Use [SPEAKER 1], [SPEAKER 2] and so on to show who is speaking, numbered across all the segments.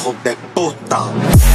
[SPEAKER 1] Hijo de puta.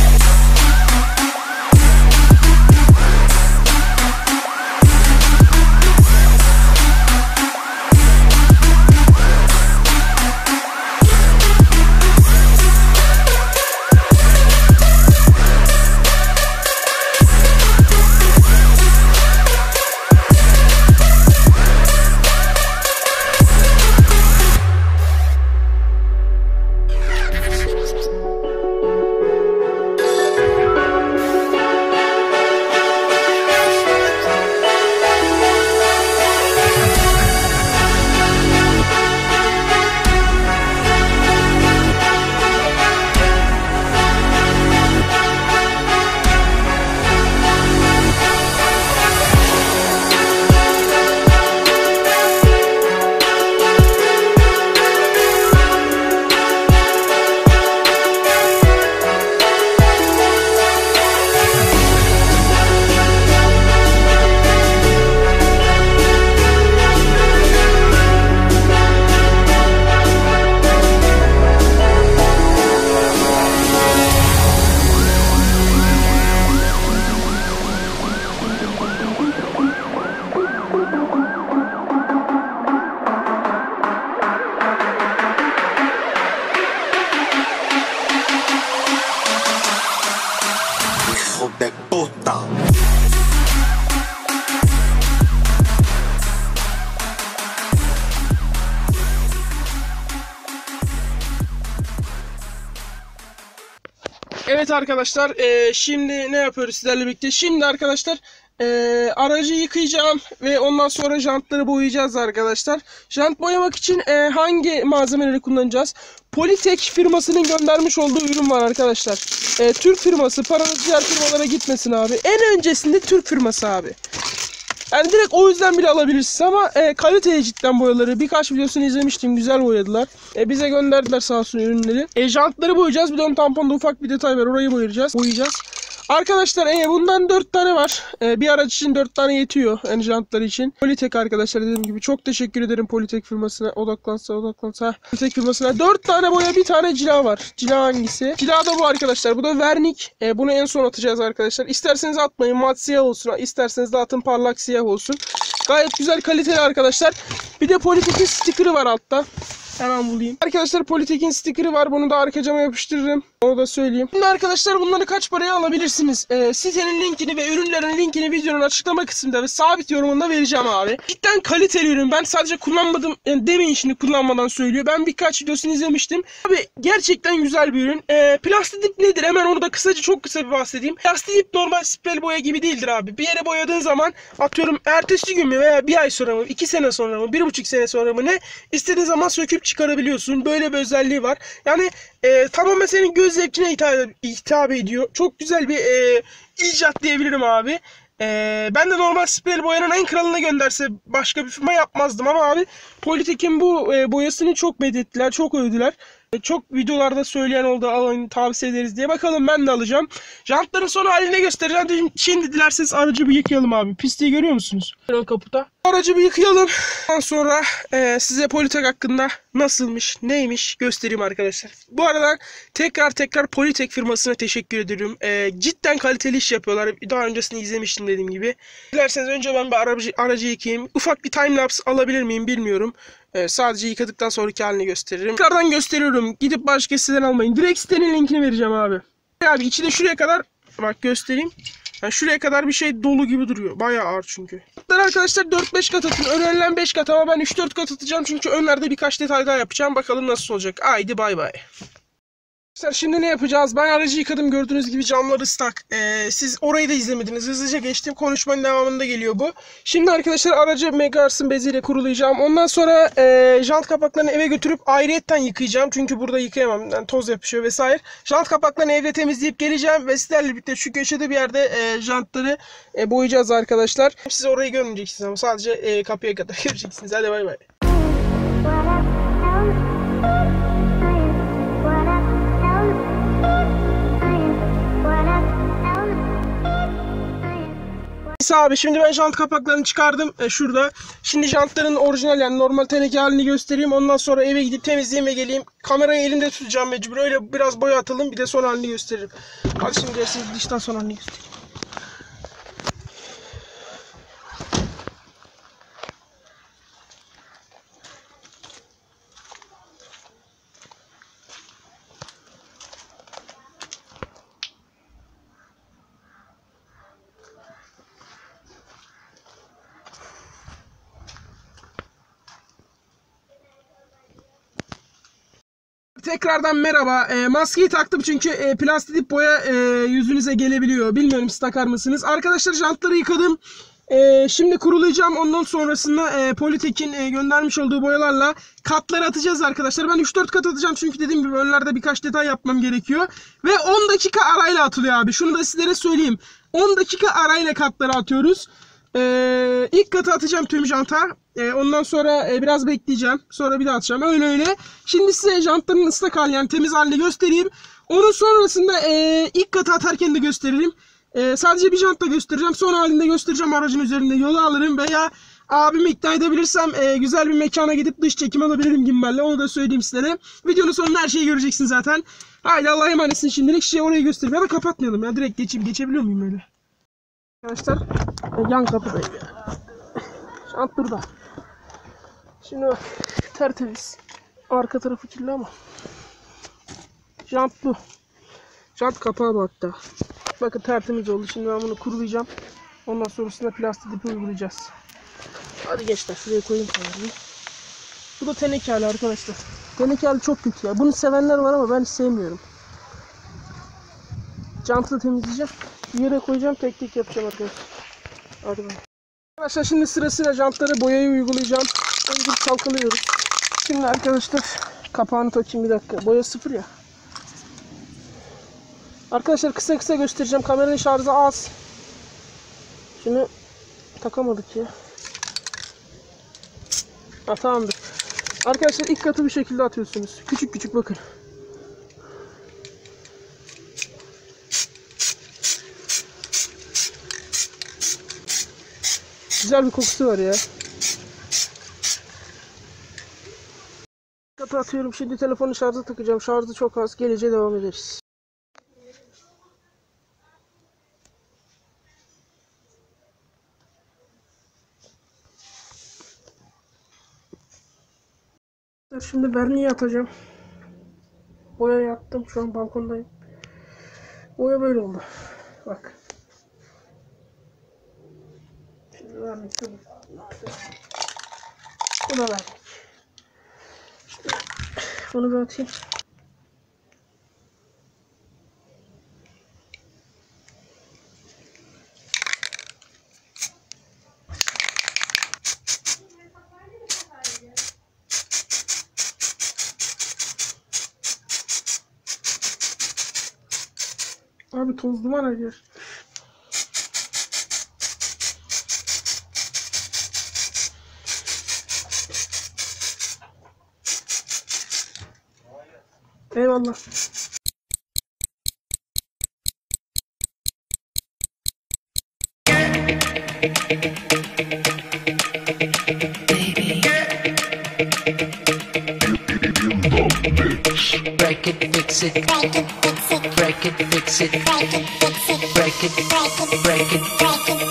[SPEAKER 1] Hijo de puta.
[SPEAKER 2] Evet arkadaşlar, şimdi ne yapıyoruz sizlerle birlikte? Şimdi arkadaşlar aracı yıkayacağım ve ondan sonra jantları boyayacağız arkadaşlar. Jant boyamak için hangi malzemeleri kullanacağız? Politek firmasının göndermiş olduğu ürün var arkadaşlar. Türk firması, paranız diğer firmalara gitmesin abi. En öncesinde Türk firması abi. Yani direkt o yüzden bile alabilirsiniz ama kaliteli cidden boyaları. Birkaç videosunu izlemiştim, güzel boyadılar. Bize gönderdiler sağ olsun ürünleri. Jantları boyayacağız, bir de ön tamponda ufak bir detay var, orayı boyayacağız. Arkadaşlar bundan 4 tane var. Bir araç için 4 tane yetiyor yani jantları için. Politek arkadaşlar, dediğim gibi çok teşekkür ederim Politek firmasına. Odaklansa. Politek firmasına 4 tane boya, bir tane cila var. Cila hangisi? Cila da bu arkadaşlar. Bu da vernik. Bunu en son atacağız arkadaşlar. İsterseniz atmayın, mat siyah olsun. İsterseniz de atın, parlak siyah olsun. Gayet güzel, kaliteli arkadaşlar. Bir de Politek'in sticker'ı var altta. Hemen bulayım. Arkadaşlar Politek'in sticker'ı var. Bunu da arka cama yapıştırırım. Onu da söyleyeyim. Şimdi arkadaşlar bunları kaç paraya alabilirsiniz? Sitenin linkini ve ürünlerin linkini videonun açıklama kısmında ve sabit yorumunda vereceğim abi. Cidden kaliteli ürün. Ben sadece kullanmadım. Yani demeyin şimdi kullanmadan söylüyor. Ben birkaç videosunu izlemiştim. Abi gerçekten güzel bir ürün. Plastik nedir? Hemen onu da çok kısa bir bahsedeyim. Plastik normal sprey boya gibi değildir abi. Bir yere boyadığın zaman atıyorum ertesi gün mü veya bir ay sonra mı, 2 sene sonra mı, 1,5 sene sonra mı ne istediğin zaman söküp çıkarabiliyorsun. Böyle bir özelliği var. Yani tamamen senin göz zevkine hitap ediyor. Çok güzel bir icat diyebilirim abi. Ben de normal sprey boyanın en kralına gönderse başka bir firma yapmazdım ama abi Politek'in bu boyasını çok medettiler, çok övdüler. Çok videolarda söyleyen oldu, alın tavsiye ederiz diye. Bakalım ben de alacağım. Jantların son halini göstereceğim. Şimdi dilerseniz aracı bir yıkayalım abi. Pisliği görüyor musunuz? Ön kaputa. Aracı bir yıkayalım. Ondan sonra size Politek hakkında nasılmış, neymiş göstereyim arkadaşlar. Bu arada tekrar Politek firmasına teşekkür ediyorum. Cidden kaliteli iş yapıyorlar. Daha öncesini izlemiştim dediğim gibi. Dilerseniz önce ben bir aracı yıkayayım. Ufak bir timelapse alabilir miyim bilmiyorum. Sadece yıkadıktan sonraki halini gösteririm. Tekrardan gösteriyorum. Gidip başka siteden almayın. Direkt sitenin linkini vereceğim abi. Abi içi de şuraya kadar, bak göstereyim. Yani şuraya kadar bir şey dolu gibi duruyor. Bayağı ağır çünkü. Arkadaşlar 4-5 kat atın. Önerilen 5 kat ama ben 3-4 kat atacağım. Çünkü önlerde birkaç detay daha yapacağım. Bakalım nasıl olacak. Haydi bay bay. Şimdi ne yapacağız? Ben aracı yıkadım. Gördüğünüz gibi camlar ıslak. Siz orayı da izlemediniz. Hızlıca geçtim. Konuşmanın devamında geliyor bu. Şimdi arkadaşlar aracı Megars'ın beziyle kurulayacağım. Ondan sonra jant kapaklarını eve götürüp ayrıyetten yıkayacağım. Çünkü burada yıkayamam. Yani toz yapışıyor vesaire. Jant kapaklarını evde temizleyip geleceğim. Ve sizlerle birlikte şu köşede bir yerde jantları boyayacağız arkadaşlar. Siz orayı görmeyeceksiniz ama sadece kapıya kadar göreceksiniz. Hadi bay bay. Neyse abi, şimdi ben jant kapaklarını çıkardım şurada. Şimdi jantların orijinal, yani normal teneke halini göstereyim. Ondan sonra eve gidip temizleyeyim ve geleyim. Kamerayı elimde tutacağım mecbur. Öyle biraz boya atalım, bir de son halini gösteririm. Hadi şimdi size dıştan son halini göstereyim. Tekrardan merhaba. Maskeyi taktım çünkü plastik boya yüzünüze gelebiliyor. Bilmiyorum, siz takar mısınız? Arkadaşlar, jantları yıkadım. Şimdi kurulayacağım. Ondan sonrasında Politek'in göndermiş olduğu boyalarla katları atacağız arkadaşlar. Ben 3-4 kat atacağım çünkü dediğim gibi önlerde birkaç detay yapmam gerekiyor. Ve 10 dakika arayla atılıyor abi. Şunu da sizlere söyleyeyim. 10 dakika arayla katları atıyoruz. İlk katı atacağım tüm janta. Ondan sonra biraz bekleyeceğim. Sonra bir daha atacağım. Öyle. Şimdi size jantların ıslak hali, yani temiz halini göstereyim. Onun sonrasında ilk katı atarken de gösteririm. Sadece bir jantla göstereceğim. Son halinde göstereceğim, aracın üzerinde yola alırım. Veya abimi ikna edebilirsem güzel bir mekana gidip dış çekim alabilirim gimballe. Onu da söyleyeyim sizlere. Videonun sonunda her şeyi göreceksin zaten. Haydi Allah'a emanetsin şimdilik. Orayı göstereyim. Ya da kapatmayalım ya. Direkt geçeyim. Geçebiliyor muyum öyle? Arkadaşlar, yan kapıdayım. Jant burada. Şimdi bak, tertemiz. Arka tarafı kirli ama. Jant bu. Jant kapağı bu hatta. Bakın tertemiz oldu. Şimdi ben bunu kurulayacağım. Ondan sonrasında plastik ipi uygulayacağız. Hadi gençler, şuraya koyayım kamerayı. Bu da teneke hali arkadaşlar. Teneke hali çok kötü ya. Bunu sevenler var ama ben sevmiyorum. Jantı da temizleyeceğim. Bir yere koyacağım, tek tek yapacağım arkadaşlar. Hadi bakalım. Arkadaşlar, şimdi sırasıyla jantlara boyayı uygulayacağım. Önce çalkalıyoruz. Şimdi arkadaşlar kapağını takayım, bir dakika. Boya sıfır ya. Arkadaşlar kısa göstereceğim. Kameranın şarjı az. Şunu takamadık ya. Tamamdır. Arkadaşlar ilk katı bir şekilde atıyorsunuz. Küçük bakın. Güzel bir kokusu var ya. Katı atıyorum. Şimdi telefonu şarja takacağım. Şarjı çok az. Geleceğe devam ederiz. Şimdi verniği atacağım. Boya yaptım. Şu an balkondayım. Boya böyle oldu. Bak. Şimdi vernik. Bu da vernik. Şimdi bunu bir atayım. Abi toz duman ediyor. Eyvallah.
[SPEAKER 3] Break it, fix it, break it, fix it, break it, fix it, break it, fix it, break it, break it, break it.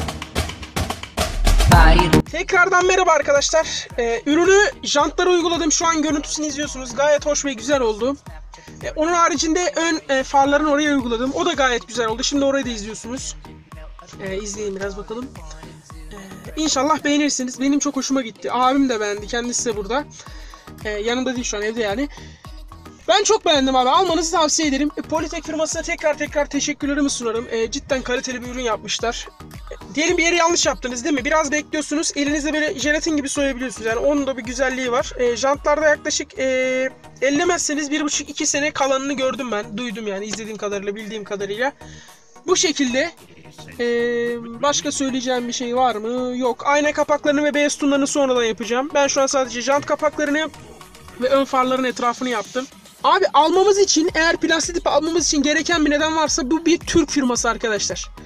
[SPEAKER 2] Tekrardan merhaba arkadaşlar. Ürünü jantlara uyguladım. Şu an görüntüsünü izliyorsunuz. Gayet hoş ve güzel oldu. Onun haricinde ön farların oraya uyguladım. O da gayet güzel oldu. Şimdi orayı da izliyorsunuz. İzleyin biraz bakalım. İnşallah beğenirsiniz. Benim çok hoşuma gitti. Abim de beğendi. Kendisi de burada. Yanımda değil şu an, evde yani. Ben çok beğendim abi. Almanızı tavsiye ederim. Politek firmasına tekrar teşekkürlerimi sunarım. Cidden kaliteli bir ürün yapmışlar. Diyelim bir yeri yanlış yaptınız değil mi? Biraz bekliyorsunuz. Elinizde böyle jelatin gibi soyabiliyorsunuz. Yani onun da bir güzelliği var. Jantlarda yaklaşık ellemezseniz 1,5-2 sene kalanını gördüm ben. Duydum yani, izlediğim kadarıyla, bildiğim kadarıyla. Bu şekilde. Başka söyleyeceğim bir şey var mı? Yok. Ayna kapaklarını ve beyaz tunlarını sonradan yapacağım. Ben şu an sadece jant kapaklarını ve ön farların etrafını yaptım. Abi almamız için, eğer plastik almamız için gereken bir neden varsa, bu bir Türk firması arkadaşlar.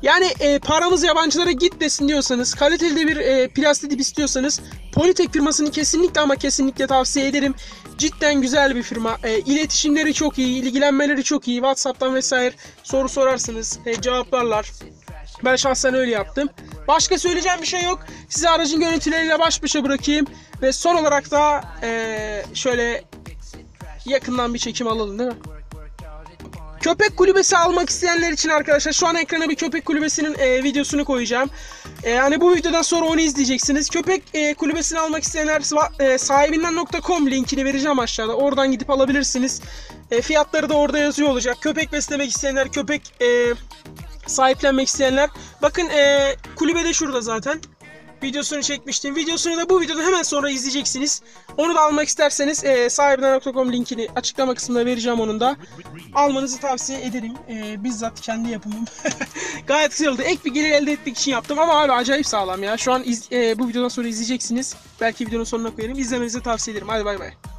[SPEAKER 2] Yani paramız yabancılara gitmesin diyorsanız, kaliteli de bir plastik dip istiyorsanız Polytech firmasını kesinlikle ama kesinlikle tavsiye ederim. Cidden güzel bir firma. İletişimleri çok iyi, ilgilenmeleri çok iyi. WhatsApp'tan vesaire soru sorarsınız, cevaplarlar. Ben şahsen öyle yaptım. Başka söyleyeceğim bir şey yok. Size aracın görüntüleriyle baş başa bırakayım. Ve son olarak da şöyle yakından bir çekim alalım değil mi? Köpek kulübesi almak isteyenler için arkadaşlar şu an ekrana bir köpek kulübesinin videosunu koyacağım. Yani bu videodan sonra onu izleyeceksiniz. Köpek kulübesini almak isteyenler sahibinden.com linkini vereceğim aşağıda. Oradan gidip alabilirsiniz. Fiyatları da orada yazıyor olacak. Köpek beslemek isteyenler, köpek sahiplenmek isteyenler. Bakın kulübe de şurada zaten. Videosunu çekmiştim. Videosunu da bu videoda hemen sonra izleyeceksiniz. Onu da almak isterseniz sahibinden.com linkini açıklama kısmına vereceğim, onun da. Almanızı tavsiye ederim. Bizzat kendi yapımım. Gayet güzel oldu. Ek bir gelir elde etmek için yaptım ama abi acayip sağlam ya. Şu an bu videodan sonra izleyeceksiniz. Belki videonun sonuna koyarım. İzlemenizi tavsiye ederim. Hadi bay bay.